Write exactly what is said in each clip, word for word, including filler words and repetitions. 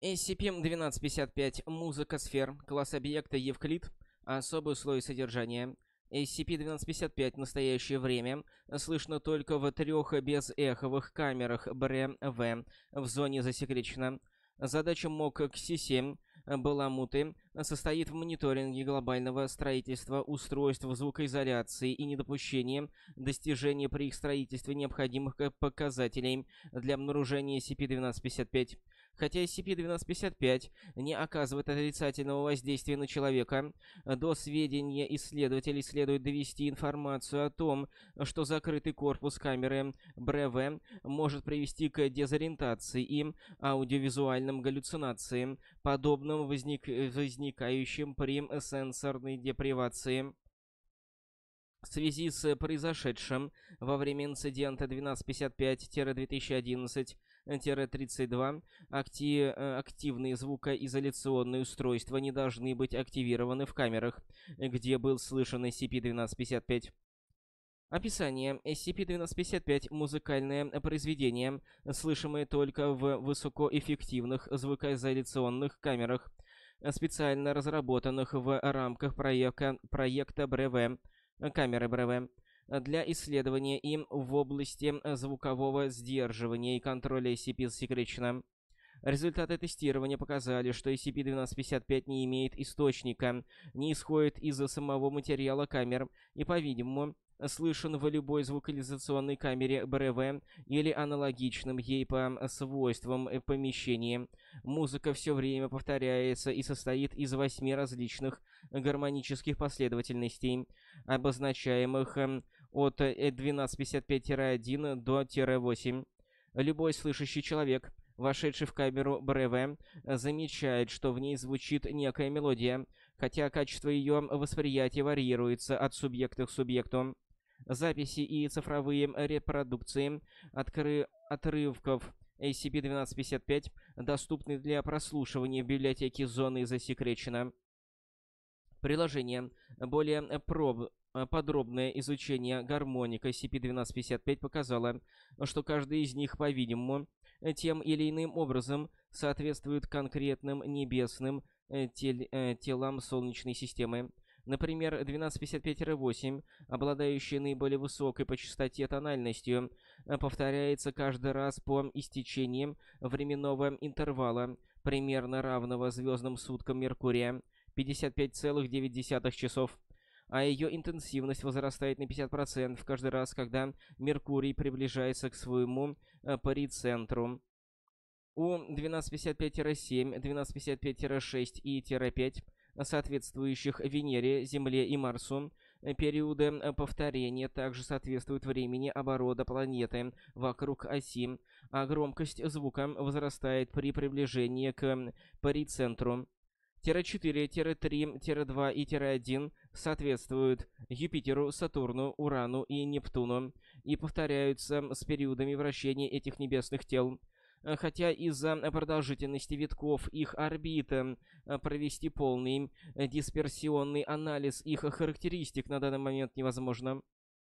эс си пи двенадцать пятьдесят пять «Музыка сфер», класс объекта Евклид, особый слой содержания. эс си пи двенадцать пятьдесят пять в настоящее время слышно только в трех безэховых камерах БРЭ-В в зоне засекречено. Задача МОК Кси семь Баламуты состоит в мониторинге глобального строительства устройств звукоизоляции и недопущении достижения при их строительстве необходимых показателей для обнаружения эс си пи двенадцать пятьдесят пять. Хотя эс си пи двенадцать пятьдесят пять не оказывает отрицательного воздействия на человека, до сведения исследователей следует довести информацию о том, что закрытый корпус камеры БРЭ-В может привести к дезориентации и аудиовизуальным галлюцинациям, подобным возник... возникающим при сенсорной депривации. В связи с произошедшим во время инцидента двенадцать пятьдесят пять две тысячи одиннадцать тридцать два акти... активные звукоизоляционные устройства не должны быть активированы в камерах, где был слышен эс си пи двенадцать пятьдесят пять. Описание. эс си пи двенадцать пятьдесят пять — музыкальное произведение, слышимое только в высокоэффективных звукоизоляционных камерах, специально разработанных в рамках проекта, проекта БРЭ-В, камеры БРЭ-В, для исследования им в области звукового сдерживания и контроля эс си пи засекречено. Результаты тестирования показали, что эс си пи двенадцать пятьдесят пять не имеет источника, не исходит из самого материала камер и, по-видимому, слышен в любой звукоизоляционной камере БРЭ-В или аналогичном ей по свойствам помещении. Музыка все время повторяется и состоит из восьми различных гармонических последовательностей, обозначаемых от двенадцать пятьдесят пять один до восемь. Любой слышащий человек, вошедший в камеру БРЭ-В, замечает, что в ней звучит некая мелодия, хотя качество ее восприятия варьируется от субъекта к субъекту. Записи и цифровые репродукции откры... отрывков эс си пи двенадцать пятьдесят пять доступны для прослушивания в библиотеке зоны засекречено. Приложение. Более проб... подробное изучение гармоник эс си пи двенадцать пятьдесят пять показало, что каждый из них, по-видимому, тем или иным образом соответствует конкретным небесным тел... телам Солнечной системы. Например, двенадцать пятьдесят пять восемь, обладающая наиболее высокой по частоте тональностью, повторяется каждый раз по истечении временного интервала, примерно равного звездным суткам Меркурия, пятьдесят пять целых девять десятых часов, а ее интенсивность возрастает на пятьдесят процентов каждый раз, когда Меркурий приближается к своему парицентру. У двенадцать пятьдесят пять семь, двенадцать пятьдесят пять шесть и пять, соответствующих Венере, Земле и Марсу, периоды повторения также соответствуют времени оборота планеты вокруг оси, а громкость звука возрастает при приближении к парицентру. четыре, три, два и один соответствуют Юпитеру, Сатурну, Урану и Нептуну и повторяются с периодами вращения этих небесных тел. Хотя из-за продолжительности витков их орбиты провести полный дисперсионный анализ их характеристик на данный момент невозможно.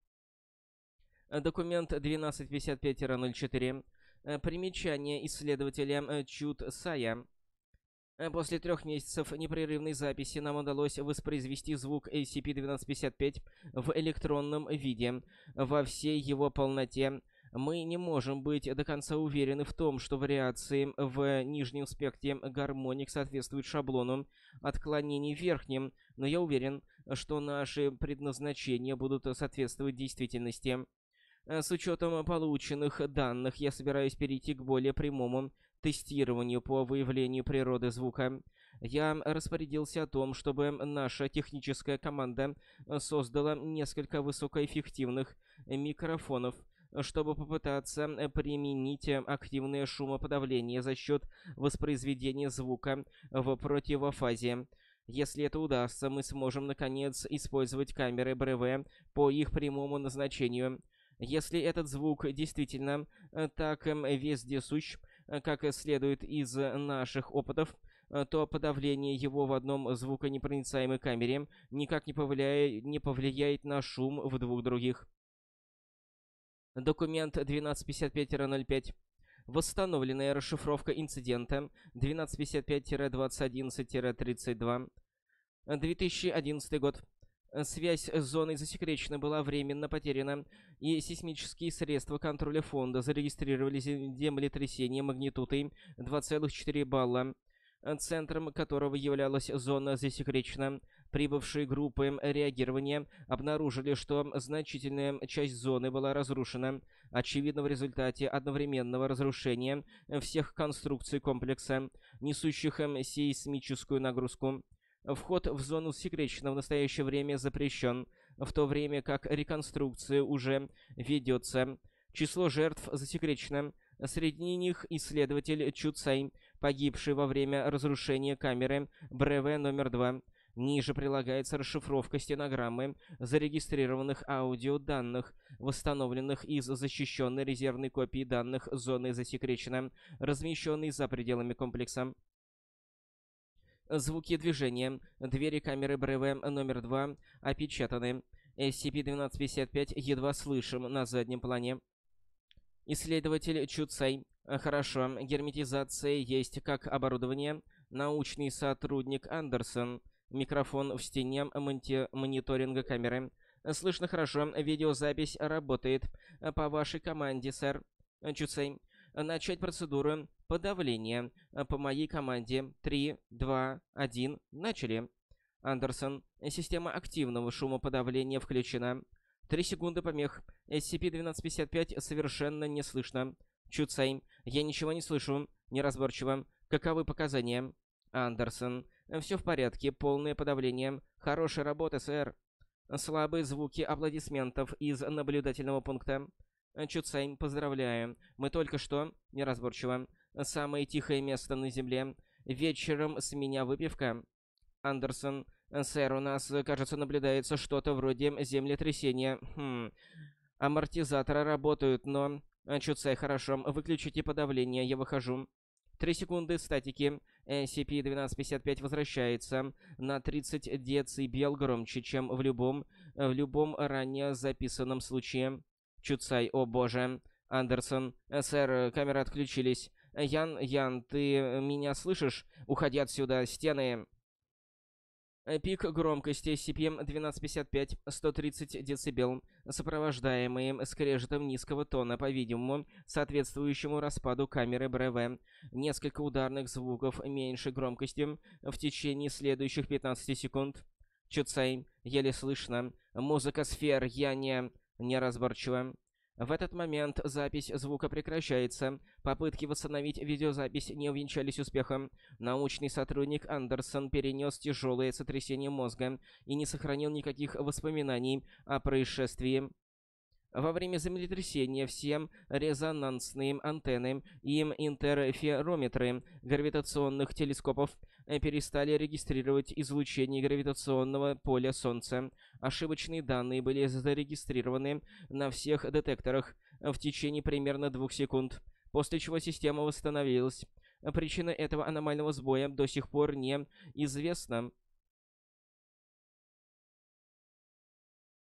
Документ двенадцать пятьдесят пять ноль четыре. Примечание исследователя Чуд Сая. После трех месяцев непрерывной записи нам удалось воспроизвести звук эс си пи двенадцать пятьдесят пять в электронном виде во всей его полноте. Мы не можем быть до конца уверены в том, что вариации в нижнем спектре гармоник соответствуют шаблону отклонений в верхнем, но я уверен, что наши предназначения будут соответствовать действительности. С учетом полученных данных я собираюсь перейти к более прямому тестированию по выявлению природы звука. Я распорядился о том, чтобы наша техническая команда создала несколько высокоэффективных микрофонов, чтобы попытаться применить активное шумоподавление за счет воспроизведения звука в противофазе. Если это удастся, мы сможем наконец использовать камеры БРЭ-В по их прямому назначению. Если этот звук действительно так вездесущ, как следует из наших опытов, то подавление его в одном звуконепроницаемой камере никак не повлияет, не повлияет на шум в двух других. Документ двенадцать пятьдесят пять ноль пять. Восстановленная расшифровка инцидента двенадцать пятьдесят пять двадцать одиннадцать тридцать два. две тысячи одиннадцатый год. Связь с зоной засекречена была временно потеряна, и сейсмические средства контроля фонда зарегистрировали землетрясение магнитудой два целых четыре балла, центром которого являлась зона засекречена. Прибывшие группы реагирования обнаружили, что значительная часть зоны была разрушена, очевидно в результате одновременного разрушения всех конструкций комплекса, несущих сейсмическую нагрузку. Вход в зону засекречена в настоящее время запрещен, в то время как реконструкция уже ведется. Число жертв засекречено. Среди них исследователь Чу Цай, погибший во время разрушения камеры Брево номер два. Ниже прилагается расшифровка стенограммы зарегистрированных аудиоданных, восстановленных из защищенной резервной копии данных зоны засекречена, размещенной за пределами комплекса. Звуки движения. Двери камеры Брево номер два опечатаны. эс си пи двенадцать пятьдесят пять едва слышим на заднем плане. Исследователь Чу Цай. Хорошо. Герметизация есть как оборудование. Научный сотрудник Андерсон. Микрофон в стене монти- мониторинга камеры. Слышно хорошо. Видеозапись работает. По вашей команде, сэр. Чу Цай. Начать процедуру подавления. По моей команде. три, два, один. Начали. Андерсон. Система активного шумоподавления включена. Три секунды помех. эс си пи двенадцать пятьдесят пять совершенно не слышно. Чу Цай. Я ничего не слышу. Неразборчиво. Каковы показания? Андерсон. Все в порядке. Полное подавление. Хорошая работа, сэр. Слабые звуки аплодисментов из наблюдательного пункта. Чу Цай, поздравляю. Мы только что... Неразборчиво. Самое тихое место на земле. Вечером с меня выпивка. Андерсон. Сэр, у нас, кажется, наблюдается что-то вроде землетрясения. Хм. Амортизаторы работают, но... Чу Цай, хорошо. Выключите подавление, я выхожу. Три секунды статики. эс си пи двенадцать пятьдесят пять возвращается на тридцать децибел громче, чем в любом, в любом ранее записанном случае. Чу Цай, о боже. Андерсон. Сэр, камеры отключились. Ян, Ян, ты меня слышишь? Уходи отсюда, стены. Пик громкости эс си пи двенадцать пятьдесят пять сто тридцать децибел, сопровождаемый скрежетом низкого тона, по-видимому, соответствующему распаду камеры Брево. Несколько ударных звуков меньшей громкости в течение следующих пятнадцати секунд. Чу Цай, еле слышно. Музыка сфер, я не... неразборчиво. В этот момент запись звука прекращается. Попытки восстановить видеозапись не увенчались успехом. Научный сотрудник Андерсон перенес тяжелое сотрясение мозга и не сохранил никаких воспоминаний о происшествии. Во время землетрясения все резонансные антенны и интерферометры гравитационных телескопов перестали регистрировать излучение гравитационного поля Солнца. Ошибочные данные были зарегистрированы на всех детекторах в течение примерно двух секунд, после чего система восстановилась. Причина этого аномального сбоя до сих пор не известна.